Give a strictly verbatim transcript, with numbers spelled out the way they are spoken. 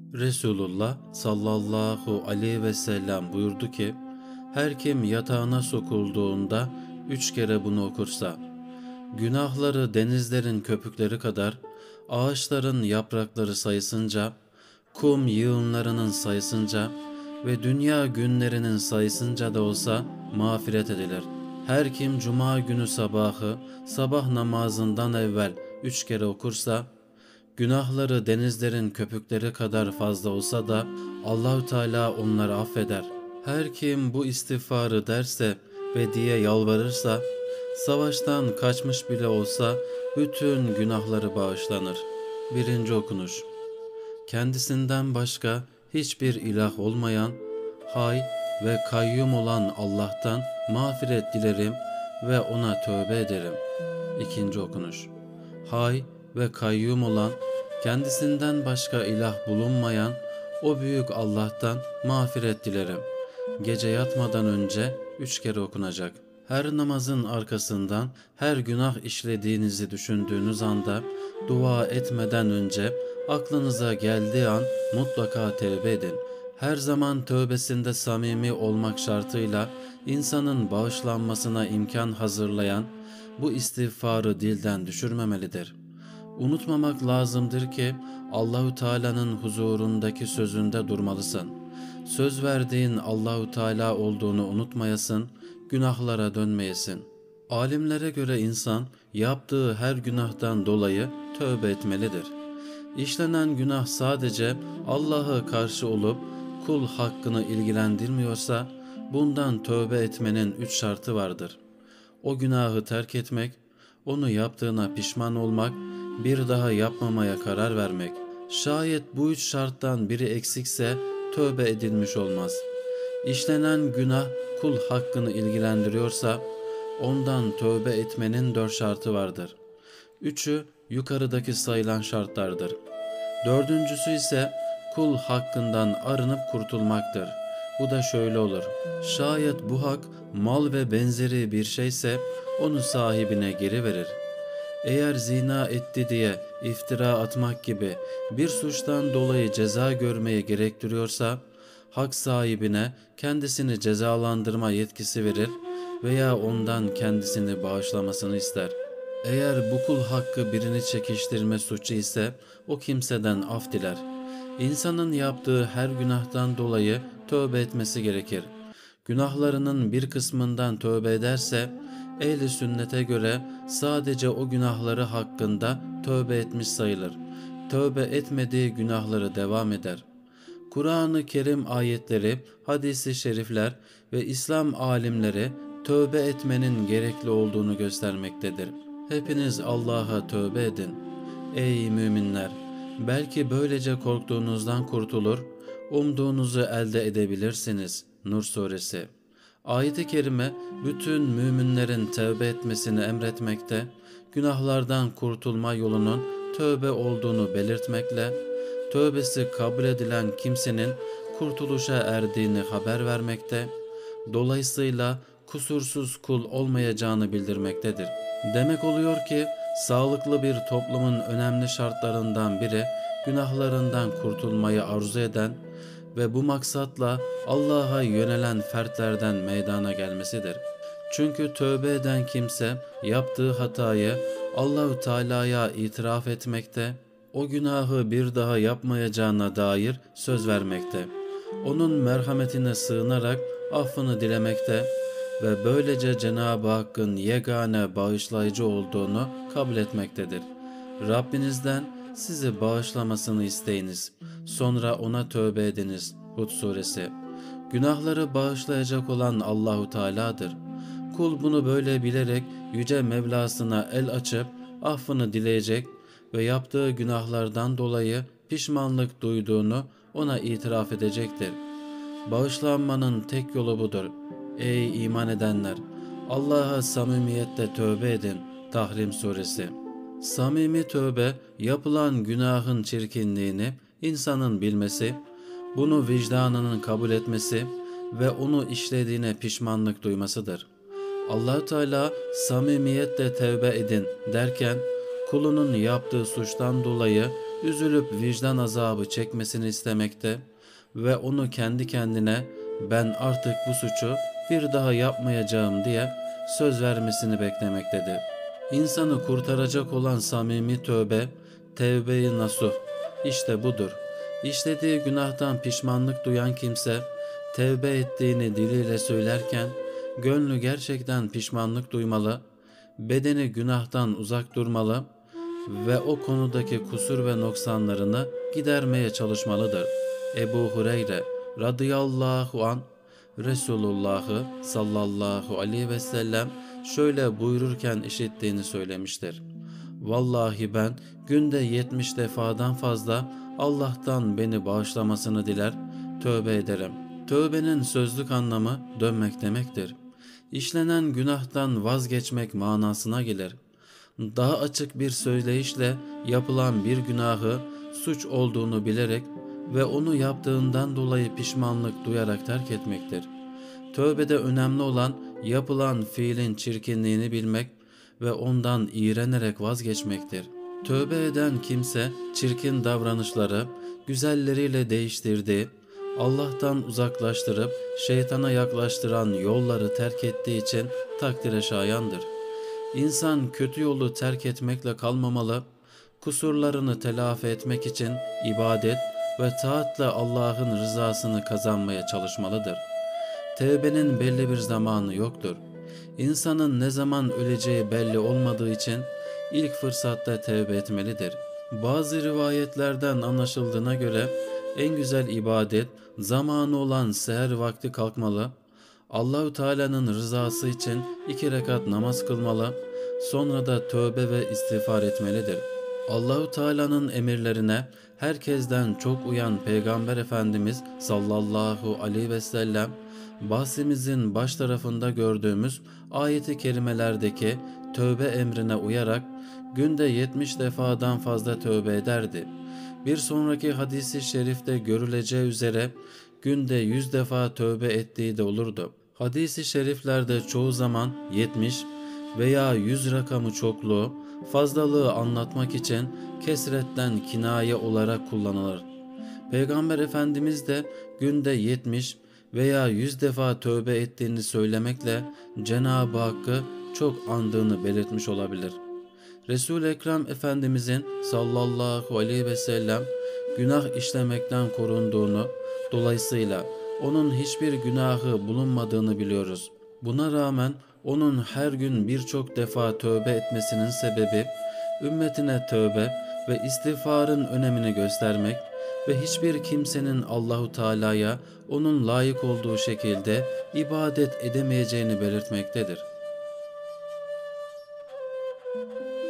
Resulullah sallallahu aleyhi ve sellem buyurdu ki, her kim yatağına sokulduğunda üç kere bunu okursa, günahları denizlerin köpükleri kadar, ağaçların yaprakları sayısınca, kum yığınlarının sayısınca ve dünya günlerinin sayısınca da olsa mağfiret edilir. Her kim cuma günü sabahı sabah namazından evvel üç kere okursa, günahları denizlerin köpükleri kadar fazla olsa da Allahü Teala onları affeder. Her kim bu istiğfarı derse ve diye yalvarırsa, savaştan kaçmış bile olsa bütün günahları bağışlanır. Birinci okunuş. Kendisinden başka hiçbir ilah olmayan, hay ve kayyum olan Allah'tan mağfiret dilerim ve ona tövbe ederim. İkinci okunuş. Hay ve kayyum olan, kendisinden başka ilah bulunmayan o büyük Allah'tan mağfiret dilerim. Gece yatmadan önce üç kere okunacak. Her namazın arkasından her günah işlediğinizi düşündüğünüz anda, dua etmeden önce aklınıza geldiği an mutlaka tevbe edin. Her zaman tövbesinde samimi olmak şartıyla insanın bağışlanmasına imkan hazırlayan bu istiğfarı dilden düşürmemelidir. Unutmamak lazımdır ki Allahü Teala'nın huzurundaki sözünde durmalısın. Söz verdiğin Allahü Teala olduğunu unutmayasın, günahlara dönmeyesin. Alimlere göre insan yaptığı her günahtan dolayı tövbe etmelidir. İşlenen günah sadece Allah'a karşı olup kul hakkını ilgilendirmiyorsa bundan tövbe etmenin üç şartı vardır. O günahı terk etmek, onu yaptığına pişman olmak, bir daha yapmamaya karar vermek. Şayet bu üç şarttan biri eksikse tövbe edilmiş olmaz. İşlenen günah kul hakkını ilgilendiriyorsa ondan tövbe etmenin dört şartı vardır. Üçü yukarıdaki sayılan şartlardır. Dördüncüsü ise kul hakkından arınıp kurtulmaktır. Bu da şöyle olur. Şayet bu hak mal ve benzeri bir şeyse onu sahibine geri verir. Eğer zina etti diye iftira atmak gibi bir suçtan dolayı ceza görmeyi gerektiriyorsa, hak sahibine kendisini cezalandırma yetkisi verir veya ondan kendisini bağışlamasını ister. Eğer bu kul hakkı birini çekiştirme suçu ise o kimseden af diler. İnsanın yaptığı her günahtan dolayı tövbe etmesi gerekir. Günahlarının bir kısmından tövbe ederse, ehl-i sünnete göre sadece o günahları hakkında tövbe etmiş sayılır. Tövbe etmediği günahları devam eder. Kur'an-ı Kerim ayetleri, hadis-i şerifler ve İslam alimleri tövbe etmenin gerekli olduğunu göstermektedir. Hepiniz Allah'a tövbe edin. Ey müminler! Belki böylece korktuğunuzdan kurtulur, umduğunuzu elde edebilirsiniz. Nur Suresi. Ayet-i kerime bütün müminlerin tövbe etmesini emretmekte, günahlardan kurtulma yolunun tövbe olduğunu belirtmekle, tövbesi kabul edilen kimsenin kurtuluşa erdiğini haber vermekte, dolayısıyla kusursuz kul olmayacağını bildirmektedir. Demek oluyor ki sağlıklı bir toplumun önemli şartlarından biri günahlarından kurtulmayı arzu eden ve bu maksatla Allah'a yönelen fertlerden meydana gelmesidir. Çünkü tövbe eden kimse yaptığı hatayı Allahü Teala'ya itiraf etmekte, o günahı bir daha yapmayacağına dair söz vermekte, onun merhametine sığınarak affını dilemekte ve böylece Cenab-ı Hakk'ın yegane bağışlayıcı olduğunu kabul etmektedir. Rabbinizden sizi bağışlamasını isteyiniz. Sonra ona tövbe ediniz. Hud Suresi. Günahları bağışlayacak olan Allahu Teala'dır. Kul bunu böyle bilerek yüce Mevlasına el açıp affını dileyecek ve yaptığı günahlardan dolayı pişmanlık duyduğunu ona itiraf edecektir. Bağışlanmanın tek yolu budur. Ey iman edenler! Allah'a samimiyetle tövbe edin. Tahrim Suresi. Samimi tövbe, yapılan günahın çirkinliğini insanın bilmesi, bunu vicdanının kabul etmesi ve onu işlediğine pişmanlık duymasıdır. Allah-u Teala samimiyetle tevbe edin derken, kulunun yaptığı suçtan dolayı üzülüp vicdan azabı çekmesini istemekte ve onu kendi kendine ben artık bu suçu bir daha yapmayacağım diye söz vermesini beklemektedir. İnsanı kurtaracak olan samimi tövbe, tevbe-i nasuh işte budur. İşlediği günahtan pişmanlık duyan kimse, tevbe ettiğini diliyle söylerken, gönlü gerçekten pişmanlık duymalı, bedeni günahtan uzak durmalı ve o konudaki kusur ve noksanlarını gidermeye çalışmalıdır. Ebu Hureyre radıyallahu an Resulullah'ı sallallahu aleyhi ve sellem şöyle buyururken işittiğini söylemiştir. Vallahi ben günde yetmiş defadan fazla Allah'tan beni bağışlamasını diler, tövbe ederim. Tövbenin sözlük anlamı dönmek demektir. İşlenen günahtan vazgeçmek manasına gelir. Daha açık bir söyleyişle yapılan bir günahı suç olduğunu bilerek ve onu yaptığından dolayı pişmanlık duyarak terk etmektir. Tövbede önemli olan yapılan fiilin çirkinliğini bilmek ve ondan iğrenerek vazgeçmektir. Tövbe eden kimse çirkin davranışları güzelleriyle değiştirdiği, Allah'tan uzaklaştırıp şeytana yaklaştıran yolları terk ettiği için takdire şayandır. İnsan kötü yolu terk etmekle kalmamalı, kusurlarını telafi etmek için ibadet ve taatla Allah'ın rızasını kazanmaya çalışmalıdır. Tevbenin belli bir zamanı yoktur. İnsanın ne zaman öleceği belli olmadığı için ilk fırsatta tevbe etmelidir. Bazı rivayetlerden anlaşıldığına göre en güzel ibadet zamanı olan seher vakti kalkmalı, Allahu Teala'nın rızası için iki rekat namaz kılmalı, sonra da tövbe ve istiğfar etmelidir. Allahu Teala'nın emirlerine herkesten çok uyan Peygamber Efendimiz sallallahu aleyhi ve sellem bahsimizin baş tarafında gördüğümüz ayeti kerimelerdeki tövbe emrine uyarak günde yetmiş defadan fazla tövbe ederdi. Bir sonraki hadisi şerifte görüleceği üzere günde yüz defa tövbe ettiği de olurdu. Hadisi şeriflerde çoğu zaman yetmiş veya yüz rakamı çokluğu, fazlalığı anlatmak için kesretten kinaye olarak kullanılır. Peygamber Efendimiz de günde yetmiş veya yüz defa tövbe ettiğini söylemekle Cenab-ı Hakk'ı çok andığını belirtmiş olabilir. Resul-i Ekrem Efendimizin sallallahu aleyhi ve sellem günah işlemekten korunduğunu, dolayısıyla onun hiçbir günahı bulunmadığını biliyoruz. Buna rağmen onun her gün birçok defa tövbe etmesinin sebebi ümmetine tövbe ve istiğfarın önemini göstermek ve hiçbir kimsenin Allahu Teala'ya onun layık olduğu şekilde ibadet edemeyeceğini belirtmektedir.